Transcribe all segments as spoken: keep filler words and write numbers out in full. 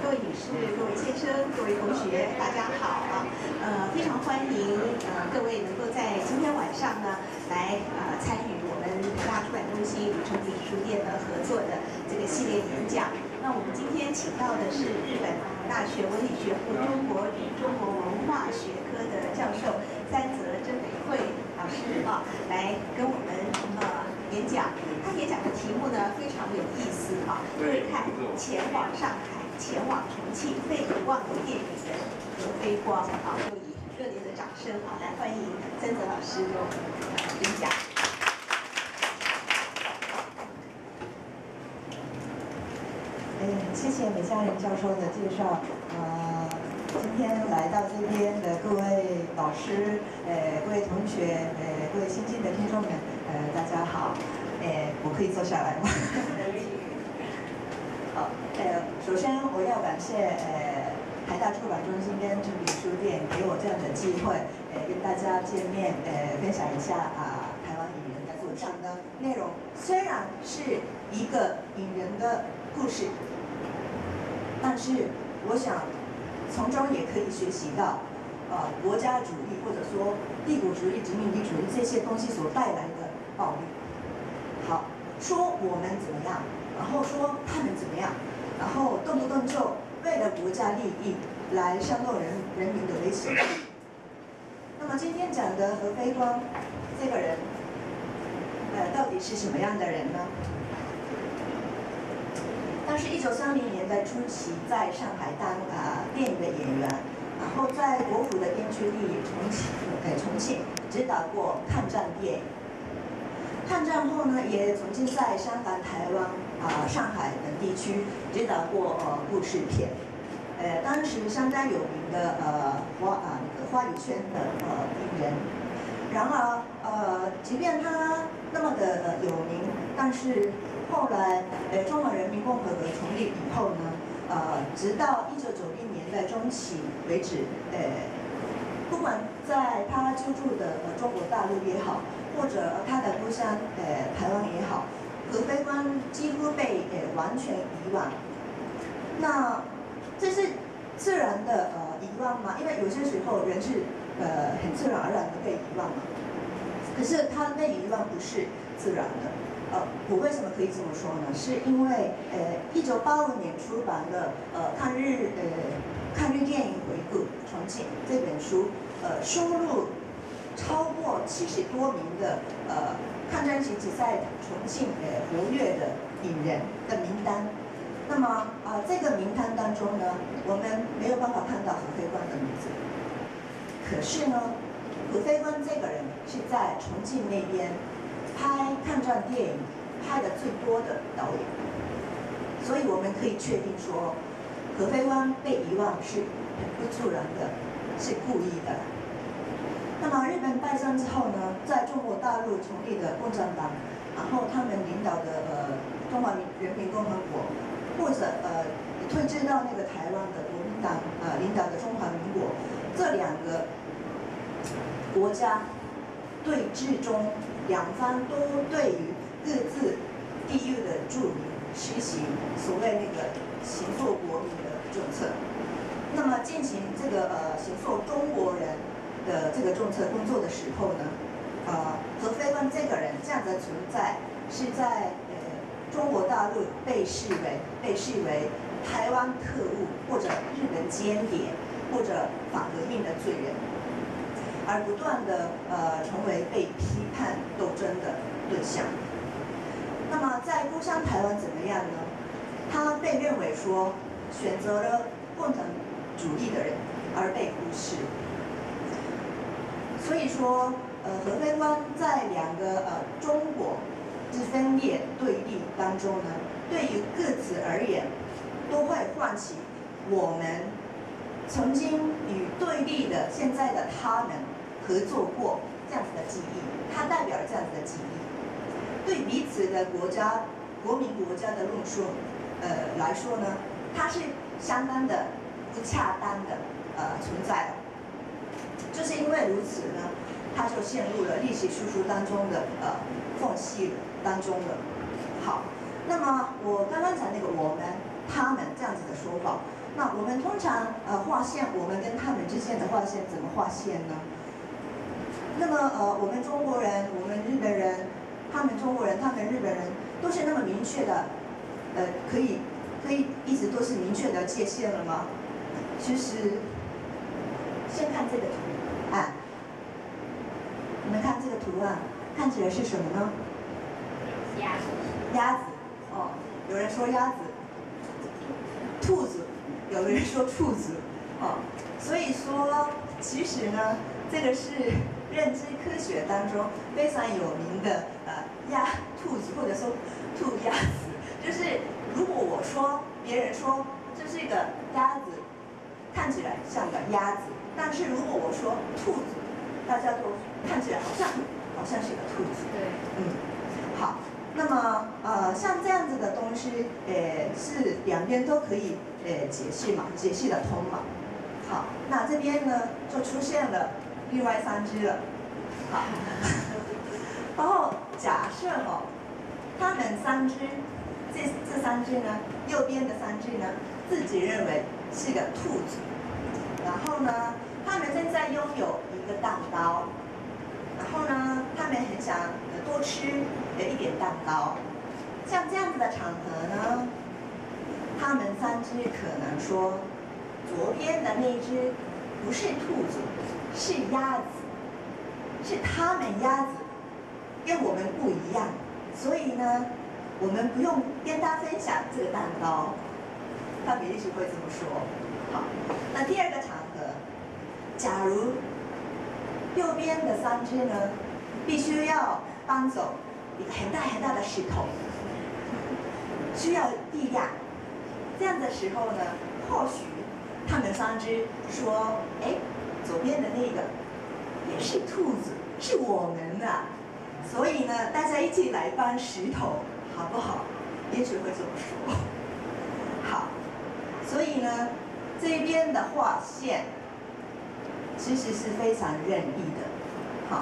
各位女士、各位先生、各位同学，大家好啊！呃，非常欢迎呃各位能够在今天晚上呢来呃参与我们台大出版中心与诚品书店呢合作的这个系列演讲。那我们今天请到的是日本大学文理学部中国与中国文化学科的教授三泽真美惠老师啊，来跟我们呃演讲。他演讲的题目呢非常有意思啊，会看前往上海、前往重庆被遗忘的电影人何飞光啊，就以热烈的掌声啊来欢迎三泽老师的演讲。 哎，谢谢美佳人教授的介绍。呃，今天来到这边的各位老师、呃，各位同学、呃，各位新进的听众们，呃，大家好。呃，我可以坐下来吗？好，呃，首先我要感谢呃台大出版中心跟诚品书店给我这样的机会，呃，跟大家见面，呃，分享一下啊、呃、台湾引人的故事。讲的内容虽然是一个引人的故事。但是，我想从中也可以学习到，呃，国家主义或者说帝国主义、殖民地主义这些东西所带来的暴力。好，说我们怎么样，然后说他们怎么样，然后动不动就为了国家利益来煽动人人民的威胁。那么今天讲的何飞光这个人，呃，到底是什么样的人呢？他是一九三零年代初期在上海当啊、呃、电影的演员，然后在国府的编剧地重庆，呃重庆指导过抗战电影。抗战后呢，也曾经在香港、台湾、啊、呃、上海等地区指导过呃故事片，呃当时相当有名的呃华啊、呃、华语圈的呃艺人。然而呃，即便他那么的呃有名，但是后来，呃，中华人民共和国成立以后呢，呃，直到一九九零年代中期为止，呃，不管在他居住的呃中国大陆也好，或者他的故乡呃台湾也好，何飞光几乎被呃完全遗忘。那这是自然的呃遗忘吗？因为有些时候人是呃很自然而然的被遗忘嘛。可是他被遗忘不是自然的。呃，我为什么可以这么说呢？是因为呃，一九八五年出版的呃《抗日呃抗日电影回顾重庆》这本书，呃，收录超过七十多名的呃抗战时期在重庆呃活跃的影人的名单。那么啊、呃，这个名单当中呢，我们没有办法看到何飞光的名字。可是呢，何飞光这个人是在重庆那边拍抗战电影拍的最多的导演，所以我们可以确定说，何飞光被遗忘是很不自然的，是故意的。那么日本败战之后呢，在中国大陆成立的共产党，然后他们领导的呃中华人民共和国，或者呃退至到那个台湾的国民党呃领导的中华民国，这两个国家对峙中，两方都对于各自地域的住民实行所谓那个行塑国民的政策。那么进行这个呃行塑中国人的这个政策工作的时候呢，呃，何飞光这个人这样的存在是在呃中国大陆被视为被视为台湾特务或者日本间谍或者反革命的罪人。而不断的呃成为被批判斗争的对象。那么在故乡台湾怎么样呢？他被认为说选择了共产主义的人而被忽视。所以说，呃，何飞光在两个呃中国之分裂对立当中呢，对于各自而言，都会唤起我们曾经与对立的现在的他们合作过这样子的记忆，它代表了这样子的记忆。对彼此的国家、国民国家的论述，呃来说呢，它是相当的不恰当的呃存在的。就是因为如此呢，它就陷入了历史输出当中的呃缝隙当中了。好，那么我刚刚讲那个我们、他们这样子的说法， 那我们通常呃划线，我们跟他们之间的划线怎么划线呢？那么呃，我们中国人，我们日本人，他们中国人，他们日本人，都是那么明确的，呃，可以可以一直都是明确的界限了吗？其实，先看这个图案，你们看这个图案，看起来是什么呢？ 鸭子。 鸭子，哦，有人说鸭子，兔子，有的人说兔子，哦，所以说，其实呢，这个是认知科学当中非常有名的呃鸭兔子，或者说兔鸭子，就是如果我说别人说这是一个鸭子，看起来像个鸭子，但是如果我说兔子，大家都看起来好像好像是一个兔子。 对， 嗯，好。那么，呃，像这样子的东西，呃，是两边都可以，呃，解释嘛，解释得通嘛。好，那这边呢，就出现了另外三只了。好，然后假设哈、哦，他们三只，这这三只呢，右边的三只呢，自己认为是个兔子，然后呢，他们现在拥有一个蛋糕。然后呢，他们很想多吃一点蛋糕。像这样子的场合呢，他们三只可能说，左边的那只不是兔子，是鸭子，是他们鸭子，跟我们不一样，所以呢，我们不用跟他分享这个蛋糕。他们也许会这么说。好，那第二个场合，假如右边的三只呢，必须要搬走一个很大很大的石头，需要力量。这样的时候呢，或许他们三只说：“哎，左边的那个也是兔子，是我们的，所以呢，大家一起来搬石头，好不好？”也许会这么说。好，所以呢，这边的划线其实是非常任意的。好，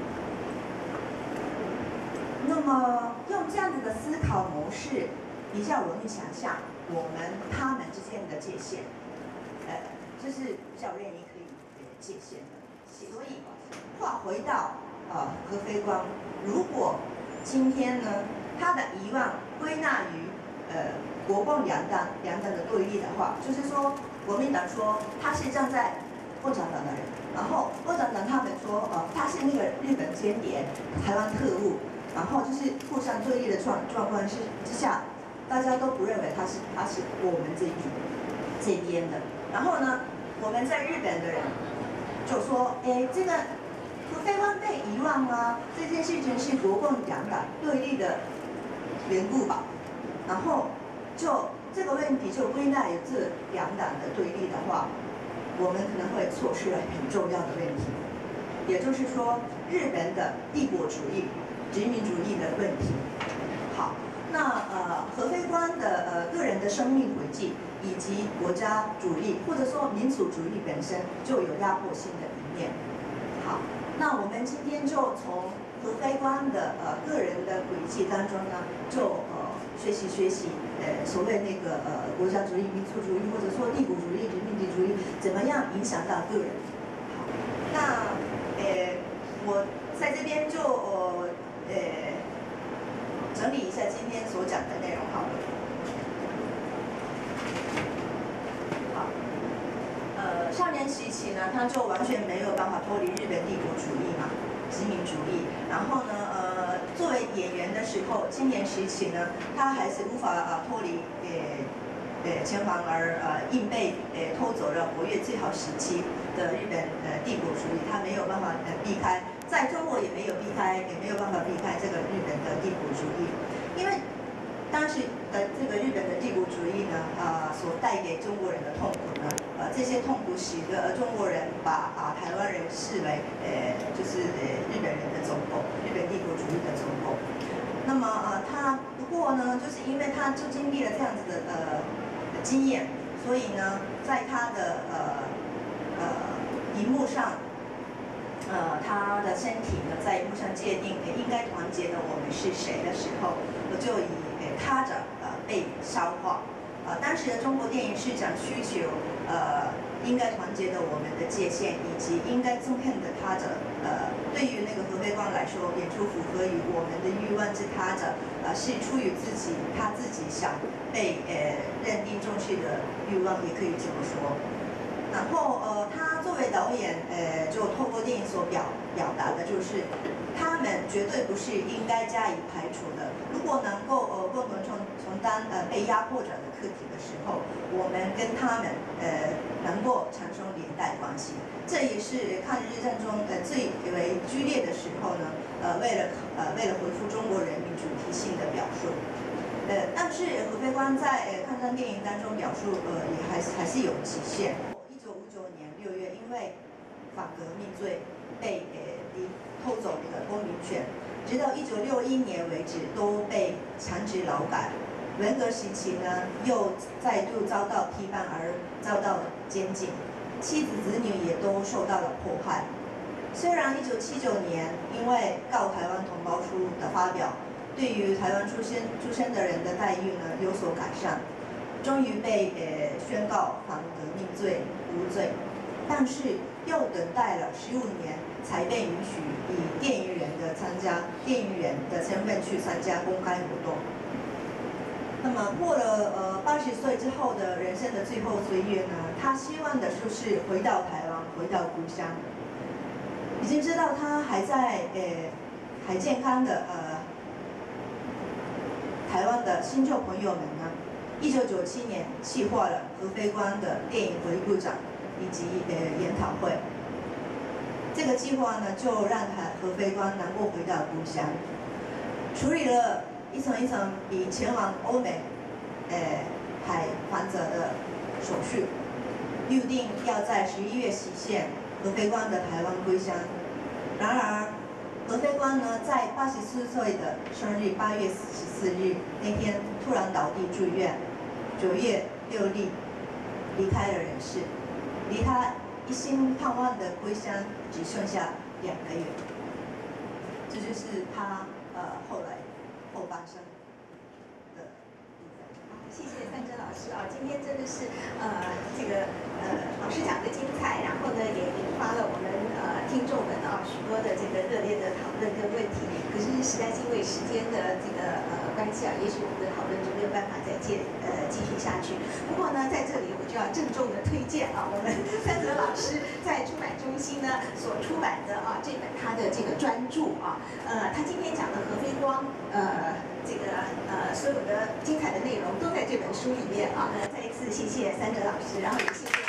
那么用这样子的思考模式，比较容易想象我们他们之间的界限，呃，就是比较愿意可以呃界限的。所以话回到呃何非光，如果今天呢他的遗忘归纳于呃国共两党两党的对立的话，就是说国民党说他是站在共产党的人，然后共产党他们说，呃，他是那个日本间谍、台湾特务，然后就是互相对立的状状况之之下，大家都不认为他是他是我们这一这边的。然后呢，我们在日本的人就说，哎，这个何非光被遗忘啊，这件事情是国共两党对立的缘故吧。然后就这个问题就归纳于这两党的对立的话，我们可能会错失了很重要的问题，也就是说，日本的帝国主义、殖民主义的问题。好，那呃，何非光的呃个人的生命轨迹，以及国家主义或者说民族主义本身就有压迫性的一面。好，那我们今天就从何非光的呃个人的轨迹当中呢，就呃学习学习。呃，所谓那个呃国家主义、民族主义，或者说帝国主义、殖民地主义，怎么样影响到个人？好，那呃，我在这边就呃呃整理一下今天所讲的内容好了。好，呃，少年时期呢，他就完全没有办法脱离日本帝国主义嘛，殖民主义。然后呢，呃，作为演员的时候，青年时期呢，他还是无法啊脱离呃呃前方而呃硬被呃拖走了活跃最好时期的日本呃帝国主义，他没有办法呃避开，在中国也没有避开，也没有办法避开这个日本的帝国主义，因为当时的这个日本的帝国主义呢，啊、呃、所带给中国人的痛苦呢，呃这些痛苦使得中国人把啊台湾人视为呃就是呃日本人的中共，日本帝国主义的中共。那么呃他不过呢，就是因为他就经历了这样子的呃经验，所以呢，在他的呃呃荧幕上，呃他的身体呢在荧幕上界定呃应该团结的我们是谁的时候，我就以呃他者呃被消化， 呃，当时的中国电影市场需求，呃，应该团结的我们的界限，以及应该憎恨的他者，呃，对于那个何非光来说，演出符合于我们的欲望之他者，呃，是出于自己他自己想被呃认定重视的欲望，也可以这么说。然后呃，他作为导演，呃，就透过电影所表表达的就是，他们绝对不是应该加以排除的。如果能够呃共同承承担呃被压迫者的课题的时候，我们跟他们呃能够产生连带关系。这也是抗日战争呃最为剧烈的时候呢，呃为了呃为了回复中国人民主题性的表述。呃，但是何非光在呃抗战电影当中表述呃也还是还是有极限。一九五九年六月，因为反革命罪被呃离偷走的公民权，直到一九六一年为止都被强制劳改。文革时期呢，又再度遭到批判而遭到监禁，妻子子女也都受到了迫害。虽然一九七九年因为《告台湾同胞书》的发表，对于台湾出生出生的人的待遇呢有所改善，终于被呃宣告反革命罪无罪，但是又等待了十五年才被允许以电影人的参加电影人的身份去参加公开活动。那么过了呃八十岁之后的人生的最后岁月呢，他希望的就是回到台湾，回到故乡。已经知道他还在呃还健康的呃台湾的新旧朋友们呢，一九九七年企划了何非光的电影回顾展以及呃研讨会。这个计划呢，就让他何非光能够回到故乡，处理了一层一层比前往欧美，呃还繁杂的手续，预定要在十一月实现何非光的台湾归乡。然而，何非光呢，在八十四岁的生日八月十四日那天突然倒地住院，九月六日离开了人世，离他一心盼望的归乡只剩下两个月。这就是他呃后来后半生的部分。 谢谢三珍老师啊，今天真的是呃这个呃老师讲的精彩，然后呢也引发了我们呃听众们啊许多的这个热烈的讨论跟问题。可是实在是因为时间的这个呃关系啊，也许我们的讨论就没有办法再接呃继续下去。不过呢，在这里我就要郑重的推荐啊，我们三泽老师在出版中心呢所出版的啊这本他的这个专著啊，呃他今天讲的何非光呃这个呃所有的精彩的内容都在这本书里面啊。呃再一次谢谢三泽老师，然后也谢谢。